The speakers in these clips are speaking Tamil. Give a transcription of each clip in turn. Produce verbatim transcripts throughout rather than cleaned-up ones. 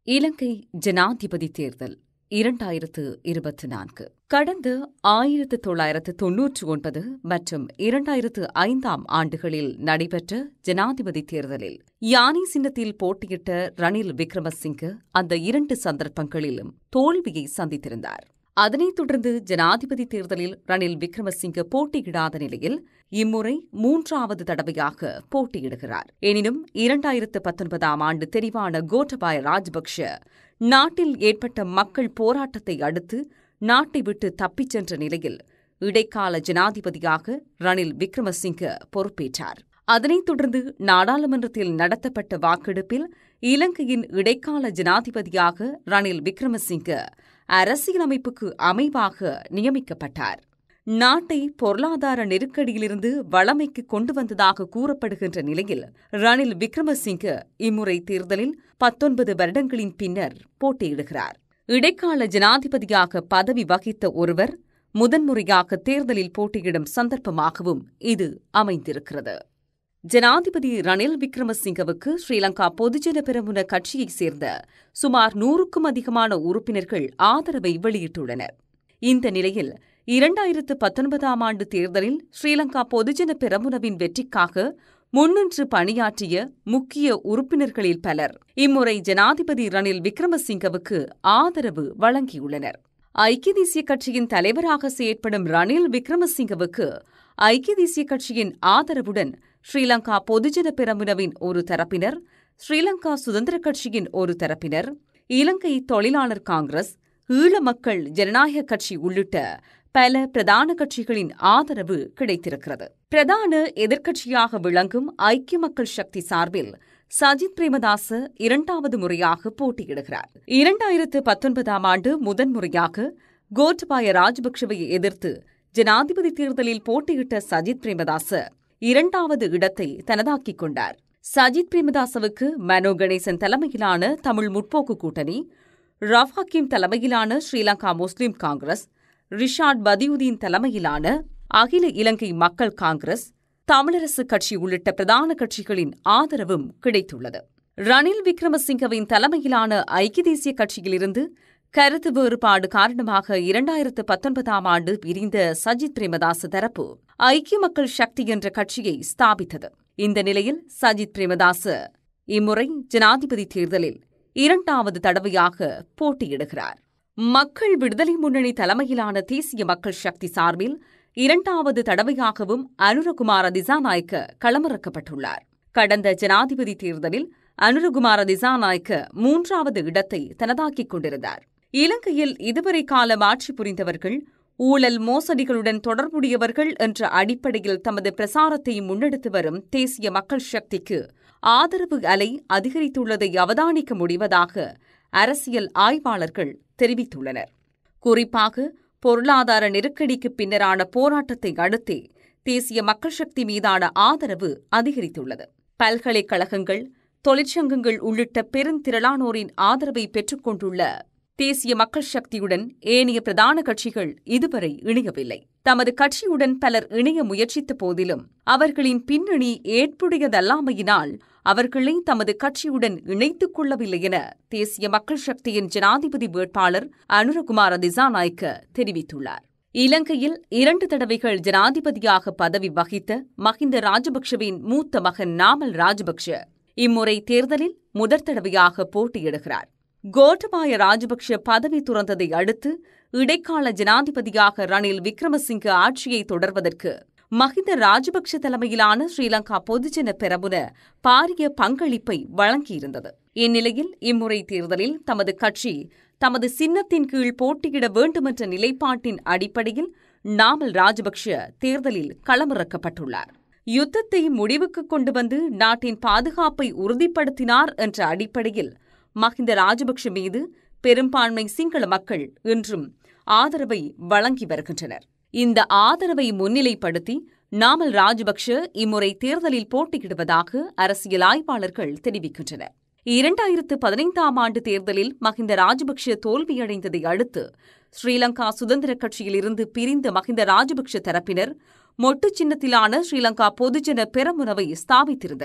இலங்கை ஜனாதிபதி தேர்தல் இரண்டாயிரத்து இருபத்தி நான்கு கடந்த ஆயிரத்து தொள்ளாயிரத்து தொன்னூற்று ஒன்பது மற்றும் இரண்டாயிரத்து ஐந்தாம் ஆண்டுகளில் நடைபெற்ற ஜனாதிபதி தேர்தலில் யானை சின்னத்தில் போட்டியிட்ட ரணில் விக்ரமசிங்கே அந்த இரண்டு சந்தர்ப்பங்களிலும் தோல்வியை சந்தித்திருந்தார். அதனைத் தொடர்ந்து ஜனாதிபதி தேர்தலில் ரணில் விக்ரமசிங்கே போட்டியிடாத நிலையில் இம்முறை மூன்றாவது தடவையாக போட்டியிடுகிறார். எனினும் இரண்டாயிரத்து பத்தொன்பதாம் ஆண்டு தெரிவான கோட்டபாய ராஜபக்ஷ நாட்டில் ஏற்பட்ட மக்கள் போராட்டத்தை அடுத்து நாட்டை விட்டு தப்பிச் சென்ற நிலையில் இடைக்கால ஜனாதிபதியாக ரணில் விக்ரமசிங்கே பொறுப்பேற்றார். அதனைத் தொடர்ந்து நாடாளுமன்றத்தில் நடத்தப்பட்ட வாக்கெடுப்பில் இலங்கையின் இடைக்கால ஜனாதிபதியாக ரணில் விக்ரமசிங்கே அரசியலமைப்புக்கு அமைவாக நியமிக்கப்பட்டார். நாட்டை பொருளாதார நெருக்கடியிலிருந்து வளமைக்கு கொண்டு வந்ததாக கூறப்படுகின்ற நிலையில் ரணில் விக்ரமசிங்கே இம்முறை தேர்தலில் பத்தொன்பது வருடங்களின் பின்னர் போட்டியிடுகிறார். இடைக்கால ஜனாதிபதியாக பதவி வகித்த ஒருவர் முதன்முறையாக தேர்தலில் போட்டியிடும் சந்தர்ப்பமாகவும் இது அமைந்திருக்கிறது. ஜனாதிபதி ரணில் விக்ரமசிங்கவுக்கு ஸ்ரீலங்கா பொதுஜன பெரமுன கட்சியைச் சேர்ந்த சுமார் நூறுக்கும் அதிகமான உறுப்பினர்கள் ஆதரவை வெளியிட்டுள்ளனர். இந்த நிலையில் இரண்டாயிரத்து பத்தொன்பதாம் ஆண்டு தேர்தலில் ஸ்ரீலங்கா பொதுஜன பெரமுனவின் வெற்றிக்காக முன்னின்று பணியாற்றிய முக்கிய உறுப்பினர்களில் பலர் இம்முறை ஜனாதிபதி ரணில் விக்ரமசிங்கவுக்கு ஆதரவு வழங்கியுள்ளனர். ஐக்கிய தேசிய கட்சியின் தலைவராக செயற்படும் ரணில் விக்ரமசிங்கவுக்கு ஐக்கிய தேசிய கட்சியின் ஆதரவுடன் ஸ்ரீலங்கா பொதுஜன பெரமுனவின் ஒரு தரப்பினர், ஸ்ரீலங்கா சுதந்திர கட்சியின் ஒரு தரப்பினர், இலங்கை தொழிலாளர் காங்கிரஸ், ஈழ மக்கள் ஜனநாயக கட்சி உள்ளிட்ட பல பிரதான கட்சிகளின் ஆதரவு கிடைத்திருக்கிறது. பிரதான எதிர்க்கட்சியாக விளங்கும் ஐக்கிய மக்கள் சக்தி சார்பில் சஜித் பிரேமதாச இரண்டாவது முறையாக போட்டியிடுகிறார். இரண்டாயிரத்து பத்தொன்பதாம் ஆண்டு முதன்முறையாக கோட்டபாய ராஜபக்ஷவை எதிர்த்து ஜனாதிபதி தேர்தலில் போட்டியிட்ட சஜித் பிரேமதாச இரண்டாவது இடத்தை தனதாக்கிக் கொண்டார். சஜித் பிரேமதாசவுக்கு மனோ கணேசன் தலைமையிலான தமிழ் முற்போக்கு கூட்டணி, ரவ் ஹக்கீம் தலைமையிலான ஸ்ரீலங்கா முஸ்லிம் காங்கிரஸ், ரிஷாட் பதியுதீன் தலைமையிலான அகில இலங்கை மக்கள் காங்கிரஸ், தமிழரசு கட்சி உள்ளிட்ட பிரதான கட்சிகளின் ஆதரவும் கிடைத்துள்ளது. ரணில் விக்ரமசிங்கவின் தலைமையிலான ஐக்கிய தேசிய கட்சியிலிருந்து கருத்து வேறுபாடு காரணமாக இரண்டாயிரத்து பத்தொன்பதாம் ஆண்டு பிரிந்த சஜித் பிரேமதாச தரப்பு ஐக்கிய மக்கள் சக்தி என்ற கட்சியை ஸ்தாபித்தது. இந்த நிலையில் சஜித் பிரேமதாச இம்முறை ஜனாதிபதி தேர்தலில் இரண்டாவது தடவையாக போட்டியிடுகிறார். மக்கள் விடுதலை முன்னணி தலைமையிலான தேசிய மக்கள் சக்தி சார்பில் இரண்டாவது தடவையாகவும் அனுரகுமார திசாநாயக்க களமிறக்கப்பட்டுள்ளார். கடந்த ஜனாதிபதி தேர்தலில் அனுரகுமார திசாநாயக்க மூன்றாவது இடத்தை தனதாக்கிக் கொண்டிருந்தார். இலங்கையில் இதுவரை காலம் ஆட்சி புரிந்தவர்கள் ஊழல் மோசடிகளுடன் தொடர்புடையவர்கள் என்ற அடிப்படையில் தமது பிரசாரத்தை முன்னெடுத்து வரும் தேசிய மக்கள் சக்திக்கு ஆதரவு அலை அதிகரித்துள்ளதை அவதானிக்க முடிவதாக அரசியல் ஆய்வாளர்கள் தெரிவித்துள்ளனர். குறிப்பாக பொருளாதார நெருக்கடிக்கு பின்னரான போராட்டத்தை அடுத்தே தேசிய மக்கள் சக்தி மீதான ஆதரவு அதிகரித்துள்ளது. பல்கலைக்கழகங்கள், தொழிற்சங்கங்கள் உள்ளிட்ட பெருந்திரளானோரின் ஆதரவை பெற்றுக் கொண்டுள்ள தேசிய மக்கள் சக்தியுடன் ஏனைய பிரதான கட்சிகள் இதுவரை இணையவில்லை. தமது கட்சியுடன் பலர் இணைய முயற்சித்த போதிலும் அவர்களின் பின்னணி ஏற்புடையதல்லாமையினால் அவர்களை தமது கட்சியுடன் இணைத்துக் கொள்ளவில்லை என தேசிய மக்கள் சக்தியின் ஜனாதிபதி வேட்பாளர் அனுரகுமார திசாநாயக்க தெரிவித்துள்ளார். இலங்கையில் இரண்டு தடவைகள் ஜனாதிபதியாக பதவி வகித்த மஹிந்த ராஜபக்ஷவின் மூத்த மகன் நாமல் ராஜபக்ஷ இம்முறை தேர்தலில் முதற் தடவையாக போட்டியிடுகிறார். கோட்டபாய ராஜபக்ஷ பதவி துறந்ததை அடுத்து இடைக்கால ஜனாதிபதியாக ரணில் விக்ரமசிங்கே ஆட்சியை தொடர்வதற்கு மஹிந்த ராஜபக்ஷ தலைமையிலான ஸ்ரீலங்கா பொதுஜன பெரமுன பாரிய பங்களிப்பை வழங்கியிருந்தது. இந்நிலையில் இம்முறை தேர்தலில் தமது கட்சி தமது சின்னத்தின் கீழ் போட்டியிட வேண்டுமென்ற நிலைப்பாட்டின் அடிப்படையில் நாமல் ராஜபக்ஷ தேர்தலில் களமிறக்கப்பட்டுள்ளார். யுத்தத்தை முடிவுக்கு கொண்டு வந்து நாட்டின் பாதுகாப்பை உறுதிப்படுத்தினார் என்ற அடிப்படையில் மஹிந்த ராஜபக்ஷ மீது பெரும்பான்மை சிங்கள மக்கள் இன்றும் ஆதரவை வழங்கி வருகின்றனர். இந்த ஆதரவை முன்னிலைப்படுத்தி நாமல் ராஜபக்ஷ இம்முறை தேர்தலில் போட்டியிடுவதாக அரசியல் ஆய்வாளர்கள் தெரிவிக்கின்றனர். இரண்டாயிரத்து பதினைந்தாம் ஆண்டு தேர்தலில் மஹிந்த ராஜபக்ஷ தோல்வியடைந்ததை அடுத்து ஸ்ரீலங்கா சுதந்திர கட்சியிலிருந்து பிரிந்த மஹிந்த ராஜபக்ஷ தரப்பினர் மொட்டு சின்னத்திலான ஸ்ரீலங்கா பொதுஜன பெரமுனவை ஸ்தாபித்திருந்தனர்.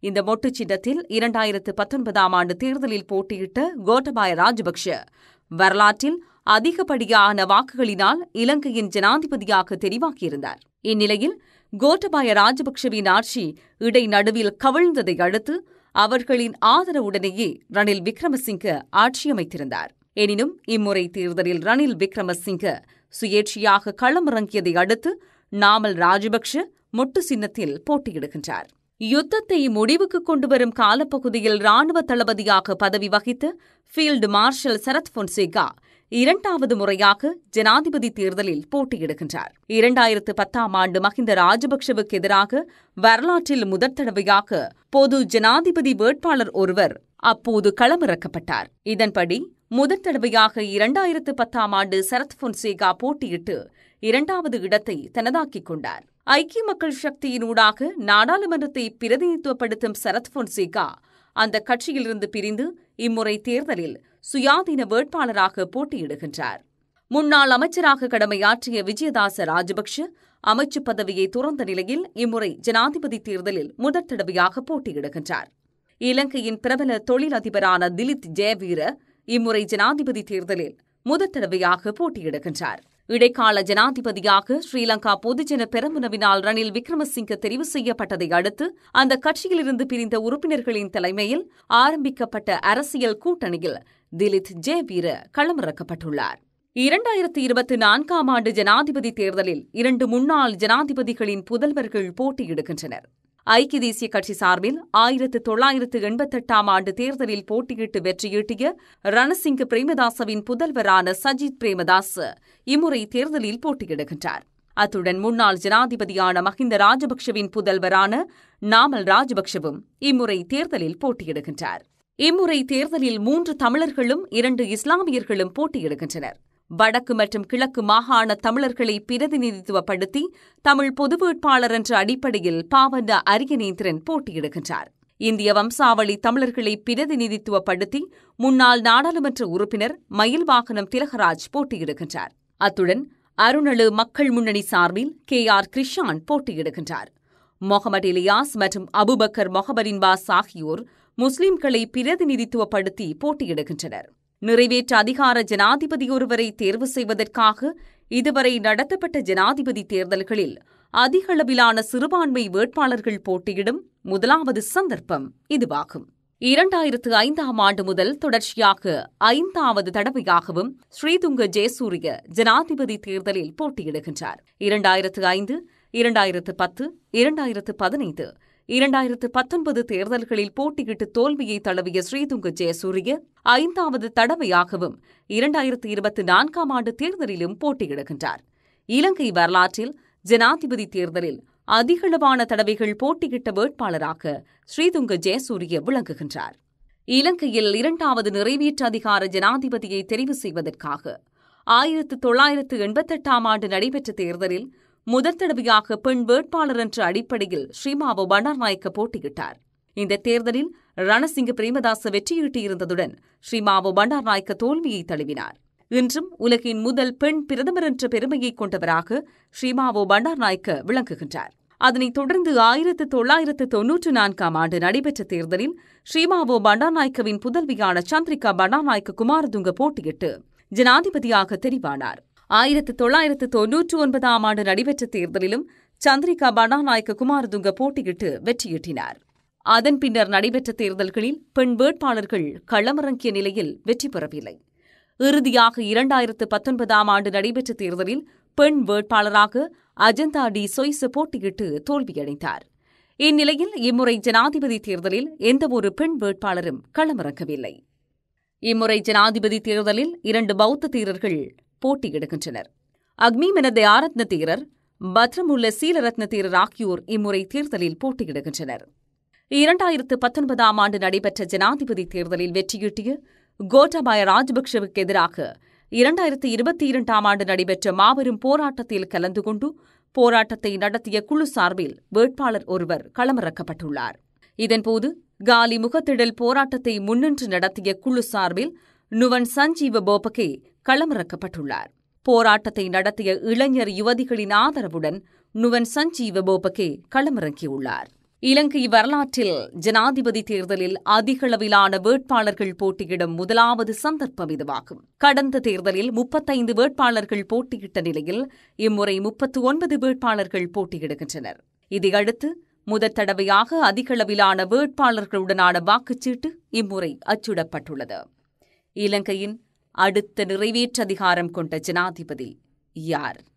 இந்த மொட்டு சின்னத்தில் இரண்டாயிரத்து பத்தொன்பதாம் ஆண்டு தேர்தலில் போட்டியிட்ட கோட்டபாய ராஜபக்ஷ வரலாற்றில் அதிகப்படியான வாக்குகளினால் இலங்கையின் ஜனாதிபதியாக தெரிவாகியிருந்தார். இந்நிலையில் கோட்டபாய ராஜபக்ஷவின் ஆட்சி இடைநடுவில் கவிழ்ந்ததை அடுத்து அவர்களின் ஆதரவுடனேயே ரணில் விக்ரமசிங்க ஆட்சியமைத்திருந்தார். எனினும் இம்முறை தேர்தலில் ரணில் விக்ரமசிங்க சுயேட்சையாக களமிறங்கியதை அடுத்து நாமல் ராஜபக்ஷ மொட்டு சின்னத்தில் போட்டியிடுகின்றார். யுத்தத்தை முடிவுக்கு கொண்டுவரும் காலப்பகுதியில் ராணுவ தளபதியாக பதவி வகித்த ஃபீல்டு மார்ஷல் சரத் பொன்சேகா இரண்டாவது முறையாக ஜனாதிபதி தேர்தலில் போட்டியிடுகின்றார். இரண்டாயிரத்து பத்தாம் ஆண்டு மஹிந்த ராஜபக்ஷவுக்கு எதிராக வரலாற்றில் முதற் தடவையாக பொது ஜனாதிபதி வேட்பாளர் ஒருவர் அப்போது களமிறக்கப்பட்டார். இதன்படி முதற் தடவையாக இரண்டாயிரத்து பத்தாம் ஆண்டு சரத் பொன்சேகா போட்டியிட்டு இரண்டாவது இடத்தை தனதாக்கிக் கொண்டார். ஐக்கிய மக்கள் சக்தியினூடாக நாடாளுமன்றத்தை பிரதிநிதித்துவப்படுத்தும் சரத் பொன்சேகா அந்த கட்சியிலிருந்து பிரிந்து இம்முறை தேர்தலில் சுயாதீன வேட்பாளராக போட்டியிடுகின்றார். முன்னாள் அமைச்சராக கடமையாற்றிய விஜயதாச ராஜபக்ஷ அமைச்சு பதவியை துறந்த நிலையில் இம்முறை ஜனாதிபதி தேர்தலில் முதற் தடவையாக போட்டியிடுகின்றார். இலங்கையின் பிரபல தொழிலதிபரான திலித் ஜெயவீர இம்முறை ஜனாதிபதி தேர்தலில் முதற் தடவையாக போட்டியிடுகின்றார். இடைக்கால ஜனாதிபதியாக ஸ்ரீலங்கா பொதுஜன பெரமுனவினால் ரணில் விக்ரமசிங்க தெரிவு செய்யப்பட்டதை அடுத்து அந்த கட்சியிலிருந்து பிரிந்த உறுப்பினர்களின் தலைமையில் ஆரம்பிக்கப்பட்ட அரசியல் கூட்டணியில் திலித் ஜெயவீர களமிறக்கப்பட்டுள்ளார். இரண்டாயிரத்து இருபத்தி நான்காம் ஆண்டு ஜனாதிபதி தேர்தலில் இரண்டு முன்னாள் ஜனாதிபதிகளின் புதல்வர்கள் போட்டியிடுகின்றனர். ஐக்கிய தேசிய கட்சி சார்பில் ஆயிரத்து தொள்ளாயிரத்து எண்பத்தெட்டாம் ஆண்டு தேர்தலில் போட்டியிட்டு வெற்றியீட்டிய ரணசிங்க பிரேமதாசவின் புதல்வரான சஜித் பிரேமதாஸ் இம்முறை தேர்தலில் போட்டியிடுகின்றார். அத்துடன் முன்னாள் ஜனாதிபதியான மஹிந்த ராஜபக்ஷவின் புதல்வரான நாமல் ராஜபக்ஷவும் இம்முறை தேர்தலில் போட்டியிடுகின்றார். இம்முறை தேர்தலில் மூன்று தமிழர்களும் இரண்டு இஸ்லாமியர்களும் போட்டியிடுகின்றனர். வடக்கு மற்றும் கிழக்கு மாகாண தமிழர்களை பிரதிநிதித்துவப்படுத்தி தமிழ் பொது வேட்பாளர் என்ற அடிப்படையில் பாவண்ண அரியநேந்திரன் போட்டியிடுகின்றார். இந்திய வம்சாவளி தமிழர்களை பிரதிநிதித்துவப்படுத்தி முன்னாள் நாடாளுமன்ற உறுப்பினர் மயில்வாகனம் திலகராஜ் போட்டியிடுகின்றார். அத்துடன் அருணழு மக்கள் முன்னணி சார்பில் கே ஆர் கிருஷான் போட்டியிடுகின்றார். மொஹமட் இலியாஸ் மற்றும் அபுபக்கர் மொஹபரின்பாஸ் ஆகியோர் முஸ்லிம்களை பிரதிநிதித்துவப்படுத்தி போட்டியிடுகின்றனர். நிறைவேற்ற அதிகார ஜனாதிபதி ஒருவரை தேர்வு செய்வதற்காக இதுவரை நடத்தப்பட்ட ஜனாதிபதி தேர்தல்களில் அதிகளவிலான சிறுபான்மை வேட்பாளர்கள் போட்டியிடும் முதலாவது சந்தர்ப்பம் இதுவாகும். இரண்டாயிரத்து ஐந்தாம் ஆண்டு முதல் தொடர்ச்சியாக ஐந்தாவது தடவையாகவும் ஸ்ரீதுங்க ஜெயசூரிய ஜனாதிபதி தேர்தலில் போட்டியிடுகின்றார். இரண்டாயிரத்து ஐந்து, இரண்டாயிரத்து பத்து, இரண்டாயிரத்து பதினைந்து, இரண்டாயிரத்து பத்தொன்பது தேர்தல்களில் போட்டியிட்டு தோல்வியை தழுவிய ஸ்ரீதுங்க ஜெயசூரிய ஐந்தாவது தடவையாகவும் இரண்டாயிரத்து இருபத்தி நான்காம் ஆண்டு தேர்தலிலும் போட்டியிடுகின்றார். இலங்கை வரலாற்றில் ஜனாதிபதி தேர்தலில் அதிகளவான தடவைகள் போட்டியிட்ட வேட்பாளராக ஸ்ரீதுங்க ஜெயசூரிய விளங்குகின்றார். இலங்கையில் இரண்டாவது நிறைவேற்ற அதிகார ஜனாதிபதியை தெரிவு செய்வதற்காக ஆயிரத்து தொள்ளாயிரத்து எண்பத்தெட்டாம் ஆண்டு நடைபெற்ற தேர்தலில் முதற் தடவையாக பெண் வேட்பாளர் என்ற அடிப்படையில் ஸ்ரீமாவோ பண்டாரநாயக்க போட்டியிட்டார். இந்த தேர்தலில் ரணசிங்க பிரேமதாச வெற்றியீட்டியிருந்ததுடன் ஸ்ரீமாவோ பண்டாரநாயக்க தோல்வியை தழுவினார். இன்றும் உலகின் முதல் பெண் பிரதமர் என்ற பெருமையை கொண்டவராக ஸ்ரீமாவோ பண்டாரநாயக்க விளங்குகின்றார். அதனைத் தொடர்ந்து ஆயிரத்து தொள்ளாயிரத்து தொன்னூற்று நான்காம் ஆண்டு நடைபெற்ற தேர்தலில் ஸ்ரீமாவோ பண்டாரநாயக்கவின் புதல்வியான சந்திரிகா பண்டாரநாயக்க குமாரதுங்க போட்டியிட்டு ஜனாதிபதியாக தெரிவானார். ஆயிரத்து தொள்ளாயிரத்து தொன்னூற்று ஒன்பதாம் ஆண்டு நடைபெற்ற தேர்தலிலும் சந்திரிகா பண்டாரநாயக்க குமாரதுங்க போட்டியிட்டு வெற்றியீட்டினார். அதன் பின்னர் நடைபெற்ற தேர்தல்களில் பெண் வேட்பாளர்கள் களமிறங்கிய நிலையில் வெற்றி பெறவில்லை. இறுதியாக இரண்டாயிரத்து பத்தொன்பதாம் ஆண்டு நடைபெற்ற தேர்தலில் பெண் வேட்பாளராக அஜந்தா டி சொய்ச போட்டியிட்டு தோல்வியடைந்தார். இந்நிலையில் இம்முறை ஜனாதிபதி தேர்தலில் எந்தவொரு பெண் வேட்பாளரும் களமிறங்கவில்லை. இம்முறை ஜனாதிபதி தேர்தலில் இரண்டு பௌத்த தீரர்கள் போட்டியிடுகின்றனர். அக்மிமென தயாரத்ன தீரர், பத்ரமுல்ல சீலரத்ன தீரர் ஆகியோர் இம்முறை தேர்தலில் போட்டியிடுகின்றனர். இரண்டாயிரத்து பத்தொன்பதாம் ஆண்டு நடைபெற்ற ஜனாதிபதி தேர்தலில் வெற்றியீட்டிய கோட்டாபாய ராஜபக்ஷவுக்கு எதிராக இரண்டாயிரத்து இருபத்தி இரண்டாம் ஆண்டு நடைபெற்ற மாபெரும் போராட்டத்தில் கலந்து கொண்டு போராட்டத்தை நடத்திய குழு சார்பில் வேட்பாளர் ஒருவர் களமிறக்கப்பட்டுள்ளார். இதன்போது காலி முகத்திடல் போராட்டத்தை முன்னின்று நடத்திய குழு சார்பில் நுவன் சஞ்சீவ போபகே களமிறக்கப்பட்டுள்ளார். போராட்டத்தை நடத்திய இளைஞர் யுவதிகளின் ஆதரவுடன் நுவன் சஞ்சீவ போபகே களமிறங்கியுள்ளார். இலங்கை வரலாற்றில் ஜனாதிபதி தேர்தலில் அதிகளவிலான வேட்பாளர்கள் போட்டியிடும் முதலாவது சந்தர்ப்பம் இதுவாகும். கடந்த தேர்தலில் முப்பத்தைந்து வேட்பாளர்கள் போட்டியிட்ட நிலையில் இம்முறை முப்பத்து ஒன்பது வேட்பாளர்கள் போட்டியிடுகின்றனர். இதையடுத்து முதற் தடவையாக அதிகளவிலான வேட்பாளர்களுடனான வாக்குச்சீட்டு இம்முறை அச்சிடப்பட்டுள்ளது. இலங்கையின் அடுத்த நிறைவேற்று அதிகாரம் கொண்ட ஜனாதிபதி யார்?